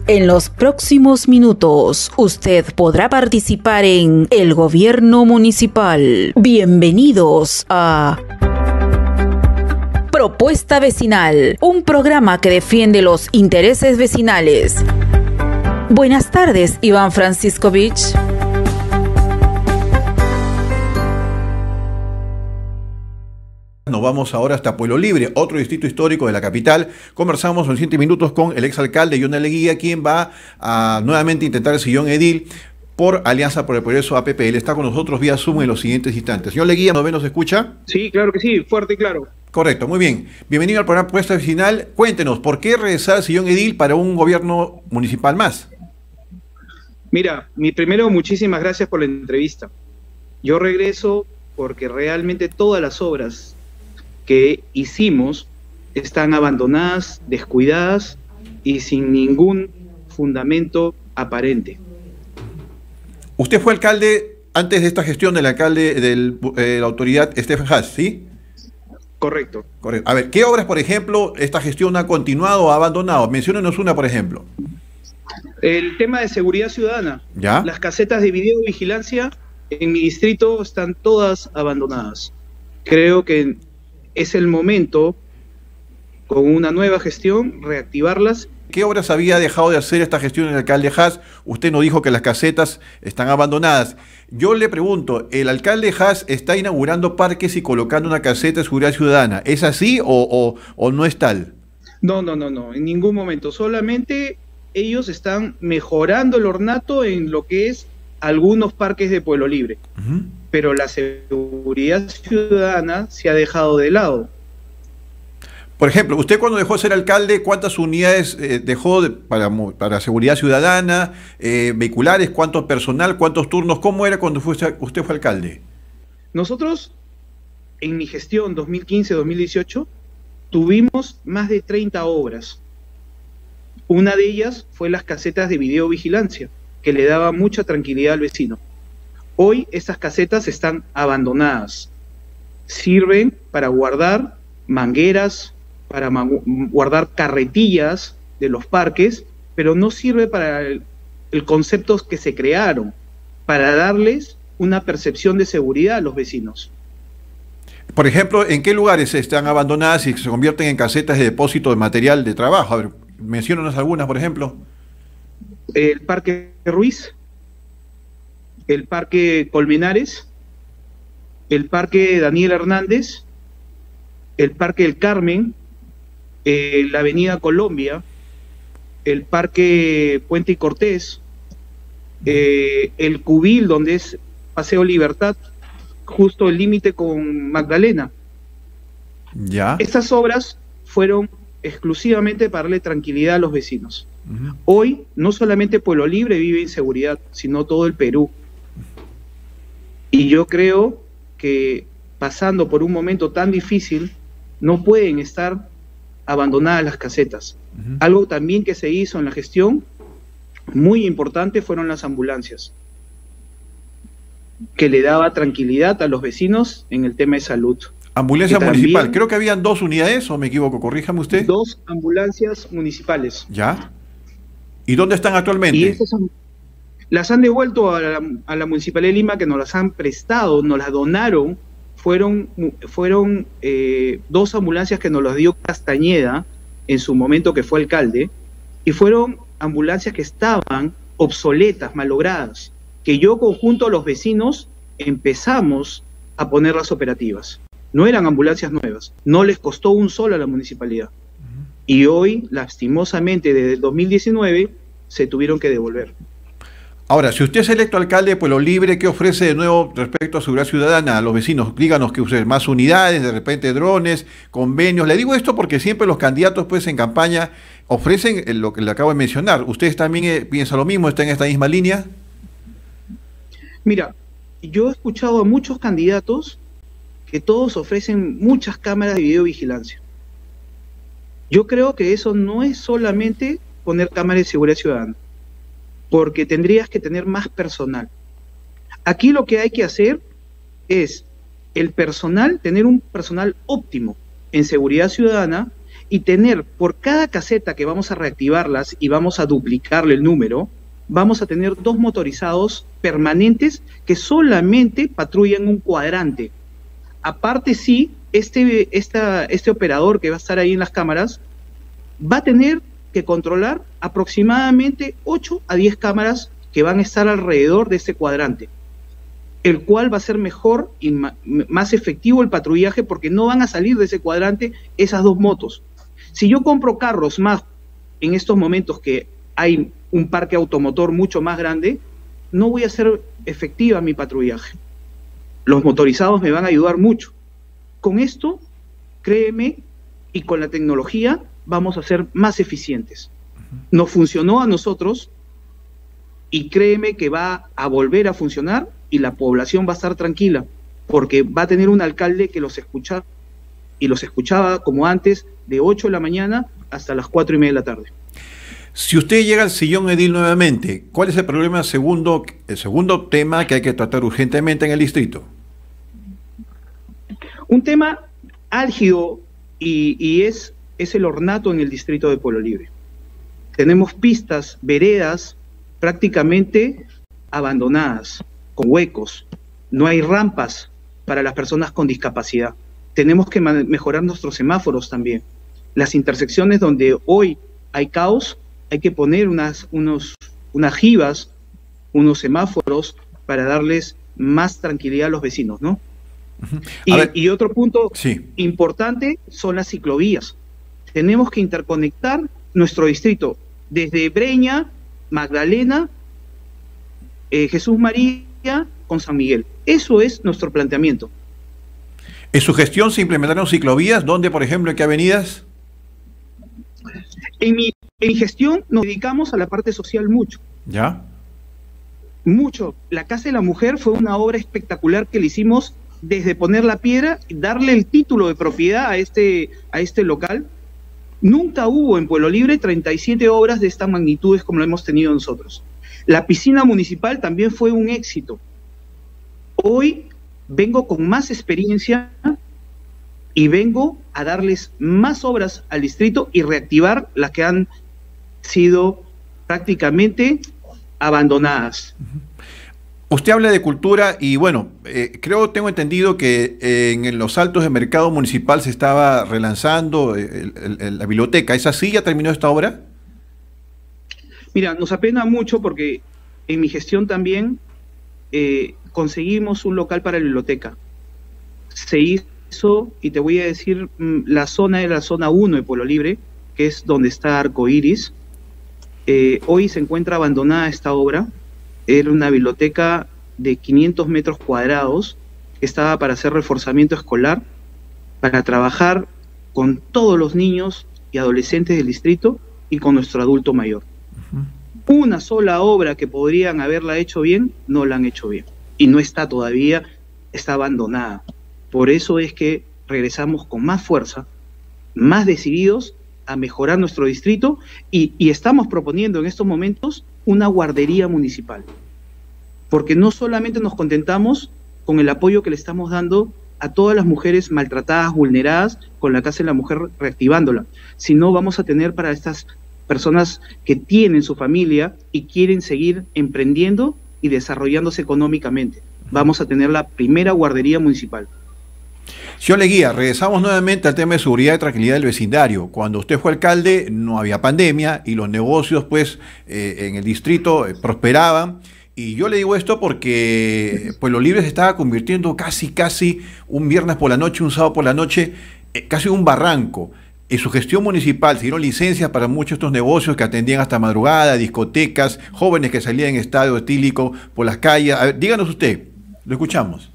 En los próximos minutos, usted podrá participar en El Gobierno Municipal. Bienvenidos a Propuesta Vecinal, un programa que defiende los intereses vecinales. Buenas tardes, Iván Franciscovich. Nos vamos ahora hasta Pueblo Libre, otro distrito histórico de la capital. Conversamos en 7 minutos con el exalcalde John Leguía, quien va a nuevamente intentar el sillón edil por Alianza por el Progreso APP. Él está con nosotros vía Zoom en los siguientes instantes. Señor Leguía, ¿nos escucha? Sí, claro que sí, fuerte y claro. Correcto, muy bien. Bienvenido al programa Propuesta Vecinal. Cuéntenos, ¿por qué regresar al sillón edil para un gobierno municipal más? Mira, primero, muchísimas gracias por la entrevista. Yo regreso porque realmente todas las obras que hicimos están abandonadas, descuidadas y sin ningún fundamento aparente. Usted fue alcalde antes de esta gestión del alcalde de la autoridad Stefan Haas, ¿sí? Correcto. Correcto. A ver, ¿qué obras, por ejemplo, esta gestión ha continuado o ha abandonado? Menciónenos una, por ejemplo. El tema de seguridad ciudadana. ¿Ya? Las casetas de videovigilancia en mi distrito están todas abandonadas. Creo que es el momento, con una nueva gestión, reactivarlas. ¿Qué obras había dejado de hacer esta gestión el alcalde Haas? Usted nos dijo que las casetas están abandonadas. Yo le pregunto, ¿el alcalde Haas está inaugurando parques y colocando una caseta de seguridad ciudadana? ¿Es así o no es tal? No, en ningún momento. Solamente ellos están mejorando el ornato en lo que es algunos parques de Pueblo Libre. Pero la seguridad ciudadana se ha dejado de lado. Por ejemplo, usted cuando dejó de ser alcalde, ¿cuántas unidades dejó para seguridad ciudadana, vehiculares, cuánto personal, cuántos turnos? ¿Cómo era cuando usted fue alcalde? Nosotros, en mi gestión 2015-2018, tuvimos más de 30 obras. Una de ellas fue las casetas de videovigilancia, que le daba mucha tranquilidad al vecino. Hoy estas casetas están abandonadas. Sirven para guardar mangueras, para guardar carretillas de los parques, pero no sirve para el concepto que se crearon, para darles una percepción de seguridad a los vecinos. Por ejemplo, ¿en qué lugares están abandonadas y se convierten en casetas de depósito de material de trabajo? A ver, menciónanos algunas, por ejemplo. El Parque Ruiz, el Parque Colmenares, el Parque Daniel Hernández, el Parque El Carmen, la Avenida Colombia, el Parque Puente y Cortés, el Cubil, donde es Paseo Libertad, justo el límite con Magdalena. Ya. Estas obras fueron exclusivamente para darle tranquilidad a los vecinos. Hoy, no solamente Pueblo Libre vive inseguridad, sino todo el Perú. Y yo creo que pasando por un momento tan difícil, no pueden estar abandonadas las casetas. Algo también que se hizo en la gestión, muy importante, fueron las ambulancias, que le daba tranquilidad a los vecinos en el tema de salud. Ambulancia municipal, creo que habían 2 unidades, o me equivoco, corríjame usted. 2 ambulancias municipales. ¿Ya? ¿Y dónde están actualmente? Y estas las han devuelto a la Municipalidad de Lima, que nos las han prestado, nos las donaron. Fueron 2 ambulancias que nos las dio Castañeda en su momento que fue alcalde, y fueron ambulancias que estaban obsoletas, malogradas, que yo conjunto a los vecinos empezamos a ponerlas operativas. No eran ambulancias nuevas, no les costó un sol a la municipalidad. Y hoy, lastimosamente, desde el 2019, se tuvieron que devolver. Ahora, si usted es electo alcalde de Pueblo Libre, ¿qué ofrece de nuevo respecto a seguridad ciudadana a los vecinos? Díganos que usted más unidades, de repente drones, convenios. Le digo esto porque siempre los candidatos pues en campaña ofrecen lo que le acabo de mencionar. ¿Ustedes también piensan lo mismo? ¿Están en esta misma línea? Mira, yo he escuchado a muchos candidatos que todos ofrecen muchas cámaras de videovigilancia. Yo creo que eso no es solamente poner cámaras de seguridad ciudadana, porque tendrías que tener más personal. Aquí lo que hay que hacer es el personal, tener un personal óptimo en seguridad ciudadana y tener por cada caseta que vamos a reactivarlas y vamos a duplicarle el número, vamos a tener 2 motorizados permanentes que solamente patrullan un cuadrante. Aparte, sí, este operador que va a estar ahí en las cámaras va a tener que controlar aproximadamente 8 a 10 cámaras que van a estar alrededor de ese cuadrante, el cual va a ser mejor y más efectivo el patrullaje, porque no van a salir de ese cuadrante esas 2 motos. Si yo compro carros más en estos momentos que hay un parque automotor mucho más grande, no voy a hacer efectiva mi patrullaje. Los motorizados me van a ayudar mucho. Con esto, créeme, y con la tecnología, vamos a ser más eficientes. Nos funcionó a nosotros, y créeme que va a volver a funcionar, y la población va a estar tranquila, porque va a tener un alcalde que los escucha, y los escuchaba como antes, de 8 de la mañana hasta las 4:30 de la tarde. Si usted llega al sillón edil nuevamente, ¿cuál es el problema el segundo tema que hay que tratar urgentemente en el distrito? Un tema álgido y es el ornato en el distrito de Pueblo Libre. Tenemos pistas, veredas prácticamente abandonadas, con huecos. No hay rampas para las personas con discapacidad. Tenemos que mejorar nuestros semáforos también. Las intersecciones donde hoy hay caos, hay que poner unas jivas, unos semáforos para darles más tranquilidad a los vecinos, ¿no? Y otro punto importante son las ciclovías. Tenemos que interconectar nuestro distrito desde Breña, Magdalena, Jesús María con San Miguel. Eso es nuestro planteamiento. ¿En su gestión se implementaron ciclovías? ¿Dónde, por ejemplo, en qué avenidas? En mi gestión nos dedicamos a la parte social mucho. ¿Ya? Mucho. La Casa de la Mujer fue una obra espectacular que le hicimos desde poner la piedra, darle el título de propiedad a este local. Nunca hubo en Pueblo Libre 37 obras de estas magnitudes como lo hemos tenido nosotros. La piscina municipal también fue un éxito. Hoy vengo con más experiencia y vengo a darles más obras al distrito y reactivar las que han sido prácticamente abandonadas. Usted habla de cultura y bueno, tengo entendido que en los altos de mercado municipal se estaba relanzando la biblioteca. ¿Es así? ¿Ya terminó esta obra? Mira, nos apena mucho porque en mi gestión también conseguimos un local para la biblioteca. Se hizo, y te voy a decir, la zona era la zona 1 de Pueblo Libre, que es donde está Arcoiris. Hoy se encuentra abandonada esta obra. Era una biblioteca de 500 metros cuadrados que estaba para hacer reforzamiento escolar, para trabajar con todos los niños y adolescentes del distrito y con nuestro adulto mayor. Una sola obra que podrían haberla hecho bien, no la han hecho bien. Y no está todavía, está abandonada. Por eso es que regresamos con más fuerza, más decididos a mejorar nuestro distrito y estamos proponiendo en estos momentos una guardería municipal. Porque no solamente nos contentamos con el apoyo que le estamos dando a todas las mujeres maltratadas, vulneradas, con la Casa de la Mujer reactivándola, sino vamos a tener para estas personas que tienen su familia y quieren seguir emprendiendo y desarrollándose económicamente. Vamos a tener la primera guardería municipal. Señor Leguía, regresamos nuevamente al tema de seguridad y tranquilidad del vecindario. Cuando usted fue alcalde no había pandemia y los negocios pues en el distrito prosperaban. Y yo le digo esto porque Pueblo Libre se estaba convirtiendo casi un viernes por la noche, un sábado por la noche, casi un barranco. En su gestión municipal se dieron licencias para muchos de estos negocios que atendían hasta madrugada, discotecas, jóvenes que salían en estado etílico por las calles. A ver, díganos usted, lo escuchamos.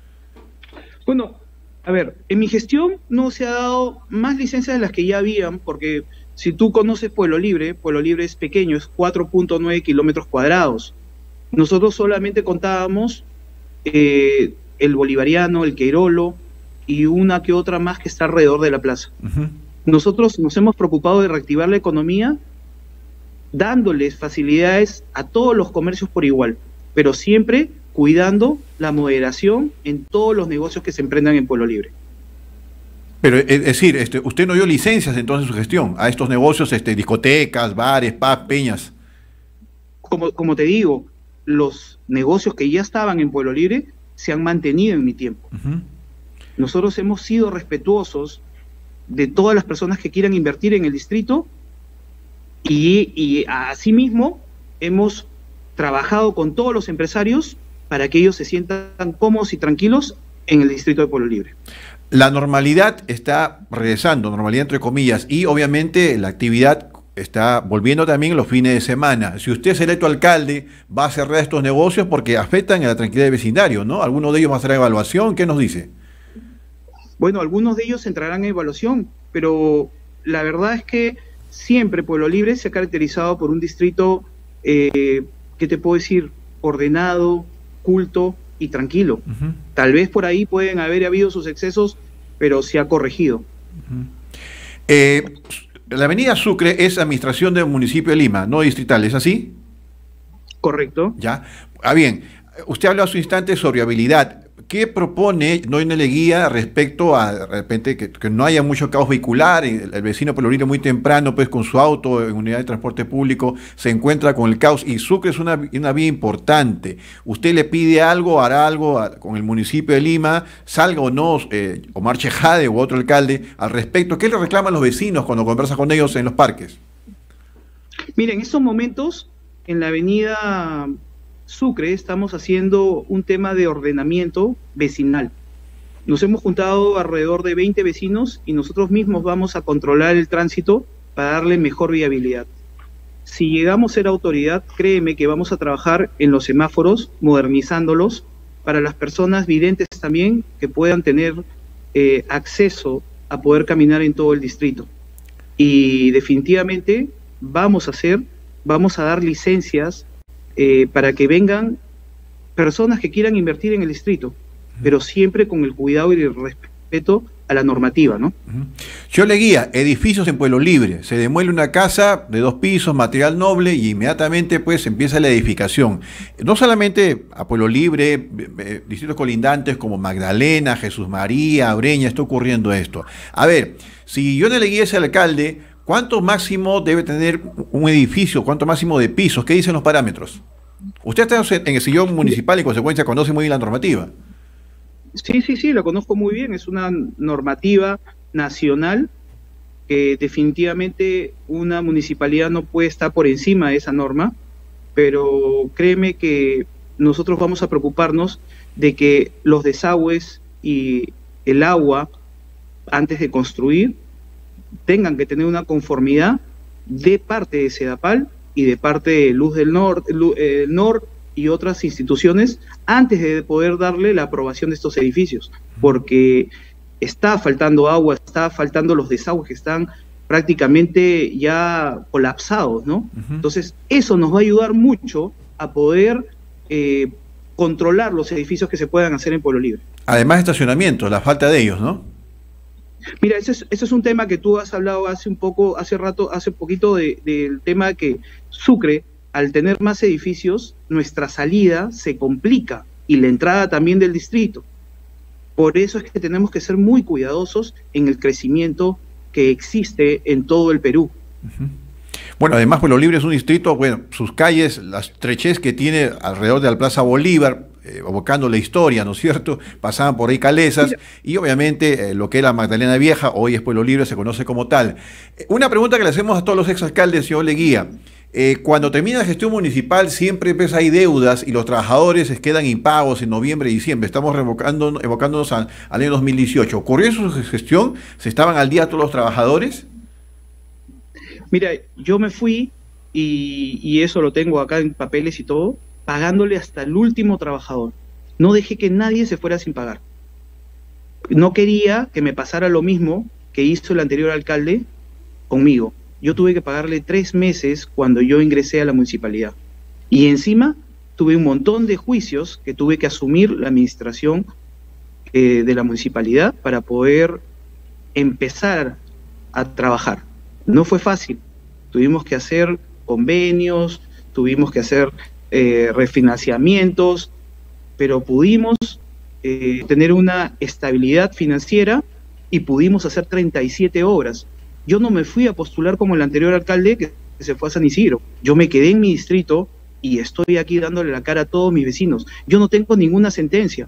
Bueno, a ver, en mi gestión no se ha dado más licencias de las que ya habían, porque si tú conoces Pueblo Libre es pequeño, es 4.9 kilómetros cuadrados. Nosotros solamente contábamos el Bolivariano, el Queirolo y una que otra más que está alrededor de la plaza. Nosotros nos hemos preocupado de reactivar la economía dándoles facilidades a todos los comercios por igual, pero siempre cuidando la moderación en todos los negocios que se emprendan en Pueblo Libre. Pero es decir, usted no dio licencias entonces en su gestión a estos negocios, discotecas, bares, pubs, peñas. Como te digo, los negocios que ya estaban en Pueblo Libre se han mantenido en mi tiempo. Nosotros hemos sido respetuosos de todas las personas que quieran invertir en el distrito y asimismo hemos trabajado con todos los empresarios para que ellos se sientan cómodos y tranquilos en el distrito de Pueblo Libre. La normalidad está regresando, normalidad entre comillas, y obviamente la actividad está volviendo también los fines de semana. Si usted es electo alcalde, va a cerrar estos negocios porque afectan a la tranquilidad del vecindario, ¿no? ¿Alguno de ellos va a hacer evaluación? ¿Qué nos dice? Bueno, algunos de ellos entrarán en evaluación, pero la verdad es que siempre Pueblo Libre se ha caracterizado por un distrito, ¿qué te puedo decir? Ordenado, culto y tranquilo. Tal vez por ahí pueden haber habido sus excesos, pero se ha corregido. La avenida Sucre es administración del municipio de Lima, no distrital, ¿es así? Correcto. Ya. Bien, usted habló hace un instante sobre habilidad. ¿Qué propone Noinel Eguía respecto a de repente que no haya mucho caos vehicular? El vecino Pueblo Libre muy temprano, pues con su auto en unidad de transporte público, se encuentra con el caos y Sucre es una vía importante. ¿Usted le pide algo, hará algo con el municipio de Lima, salga o no Omar Chejade u otro alcalde al respecto? ¿Qué le reclaman los vecinos cuando conversa con ellos en los parques? Mira, en estos momentos, en la avenida Sucre estamos haciendo un tema de ordenamiento vecinal. Nos hemos juntado alrededor de 20 vecinos y nosotros mismos vamos a controlar el tránsito para darle mejor viabilidad. Si llegamos a ser autoridad, créeme que vamos a trabajar en los semáforos, modernizándolos, para las personas videntes también que puedan tener acceso a poder caminar en todo el distrito. Y definitivamente vamos a dar licencias para que vengan personas que quieran invertir en el distrito, pero siempre con el cuidado y el respeto a la normativa, ¿no? Yo le guía edificios en Pueblo Libre, se demuele una casa de 2 pisos, material noble, y inmediatamente pues empieza la edificación. No solamente a Pueblo Libre, distritos colindantes como Magdalena, Jesús María, Breña, está ocurriendo esto. A ver, si yo le guía a ese alcalde, ¿cuánto máximo debe tener un edificio? ¿Cuánto máximo de pisos? ¿Qué dicen los parámetros? Usted está en el sillón municipal y en consecuencia conoce muy bien la normativa. Sí, la conozco muy bien. Es una normativa nacional que definitivamente una municipalidad no puede estar por encima de esa norma, pero créeme que nosotros vamos a preocuparnos de que los desagües y el agua, antes de construir, tengan que tener una conformidad de parte de Sedapal y de parte de Luz del Norte, y otras instituciones antes de poder darle la aprobación de estos edificios, porque está faltando agua, está faltando los desagües que están prácticamente ya colapsados, ¿no? Entonces, eso nos va a ayudar mucho a poder controlar los edificios que se puedan hacer en Pueblo Libre. Además de estacionamiento, la falta de ellos, ¿no? Mira, ese es un tema que tú has hablado hace poquito del tema que Sucre, al tener más edificios, nuestra salida se complica y la entrada también del distrito. Por eso es que tenemos que ser muy cuidadosos en el crecimiento que existe en todo el Perú. Bueno, además Pueblo Libre es un distrito, bueno, sus calles, la estrechez que tiene alrededor de la Plaza Bolívar, evocando la historia, ¿no es cierto? Pasaban por ahí calesas y obviamente lo que era Magdalena Vieja, hoy es Pueblo Libre, se conoce como tal. Una pregunta que le hacemos a todos los exalcaldes, señor Leguía. Cuando termina la gestión municipal siempre pues, hay deudas y los trabajadores se quedan impagos en noviembre y diciembre. Estamos evocándonos al año 2018. ¿Ocurrió eso en su gestión? ¿Se estaban al día todos los trabajadores? Mira, yo me fui y eso lo tengo acá en papeles y todo, pagándole hasta el último trabajador. No dejé que nadie se fuera sin pagar. No quería que me pasara lo mismo que hizo el anterior alcalde conmigo. Yo tuve que pagarle 3 meses cuando yo ingresé a la municipalidad. Y encima tuve un montón de juicios que tuve que asumir la administración de la municipalidad para poder empezar a trabajar. No fue fácil. Tuvimos que hacer convenios, tuvimos que hacer refinanciamientos, pero pudimos tener una estabilidad financiera y pudimos hacer 37 obras. Yo no me fui a postular como el anterior alcalde que se fue a San Isidro. Yo me quedé en mi distrito y estoy aquí dándole la cara a todos mis vecinos. Yo no tengo ninguna sentencia.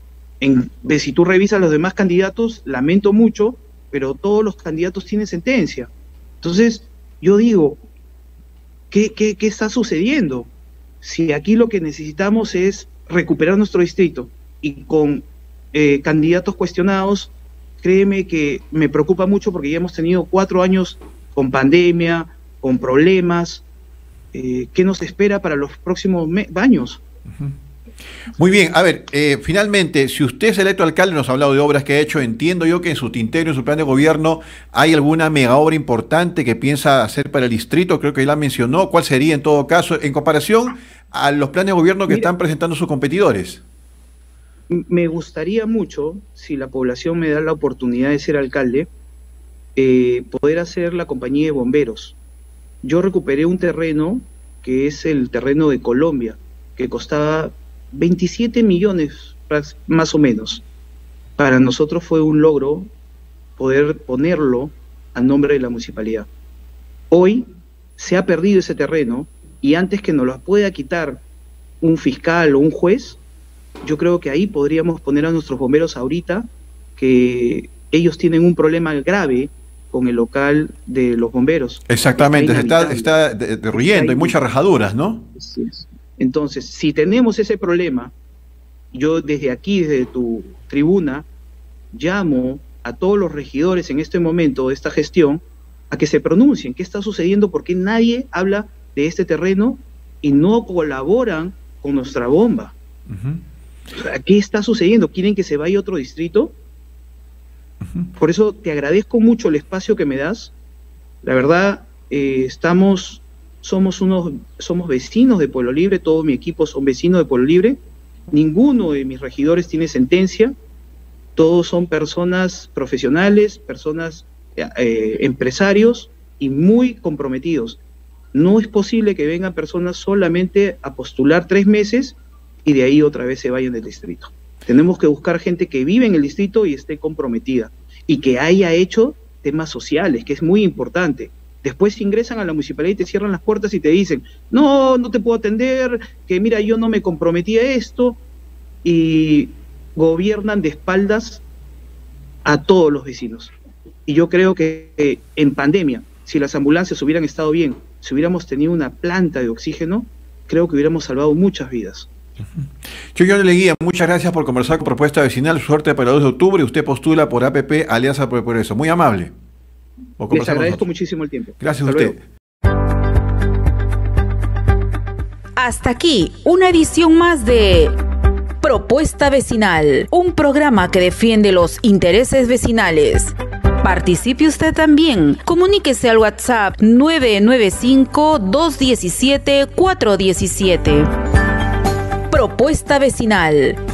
Si tú revisas los demás candidatos, lamento mucho, pero todos los candidatos tienen sentencia. Entonces, yo digo, ¿qué está sucediendo? Si aquí lo que necesitamos es recuperar nuestro distrito y con candidatos cuestionados, créeme que me preocupa mucho porque ya hemos tenido 4 años con pandemia, con problemas. ¿Qué nos espera para los próximos años? Muy bien, a ver, finalmente, si usted es electo alcalde, nos ha hablado de obras que ha hecho, entiendo yo que en su tintero, en su plan de gobierno, ¿hay alguna mega obra importante que piensa hacer para el distrito? Creo que ya la mencionó. ¿Cuál sería en todo caso, en comparación a los planes de gobierno que están presentando sus competidores? Me gustaría mucho, si la población me da la oportunidad de ser alcalde, poder hacer la compañía de bomberos. Yo recuperé un terreno que es el terreno de Colombia, que costaba 27 millones más o menos. Para nosotros fue un logro poder ponerlo a nombre de la municipalidad. Hoy se ha perdido ese terreno y antes que nos lo pueda quitar un fiscal o un juez, yo creo que ahí podríamos poner a nuestros bomberos ahorita, que ellos tienen un problema grave con el local de los bomberos. Exactamente, se está derruyendo, hay muchas rajaduras, ¿no? Así es. Entonces, si tenemos ese problema, yo desde aquí, desde tu tribuna, llamo a todos los regidores en este momento de esta gestión a que se pronuncien qué está sucediendo, porque nadie habla de este terreno y no colaboran con nuestra bomba. O sea, ¿qué está sucediendo? ¿Quieren que se vaya a otro distrito? Por eso te agradezco mucho el espacio que me das. La verdad, somos vecinos de Pueblo Libre, todo mi equipo son vecinos de Pueblo Libre. Ninguno de mis regidores tiene sentencia. Todos son personas profesionales, personas empresarios y muy comprometidos. No es posible que vengan personas solamente a postular 3 meses y de ahí otra vez se vayan del distrito. Tenemos que buscar gente que vive en el distrito y esté comprometida y que haya hecho temas sociales, que es muy importante. Después ingresan a la municipalidad y te cierran las puertas y te dicen, no te puedo atender, que mira, yo no me comprometí a esto, y gobiernan de espaldas a todos los vecinos. Y yo creo que en pandemia, si las ambulancias hubieran estado bien, si hubiéramos tenido una planta de oxígeno, creo que hubiéramos salvado muchas vidas. John Leguía, muchas gracias por conversar con Propuesta Vecinal. Suerte para el 2 de octubre. Usted postula por APP, Alianza por el Progreso. Muy amable. Les agradezco muchísimo el tiempo. Gracias a usted. Hasta aquí una edición más de Propuesta Vecinal, un programa que defiende los intereses vecinales. Participe usted también. Comuníquese al WhatsApp 995-217-417. Propuesta Vecinal.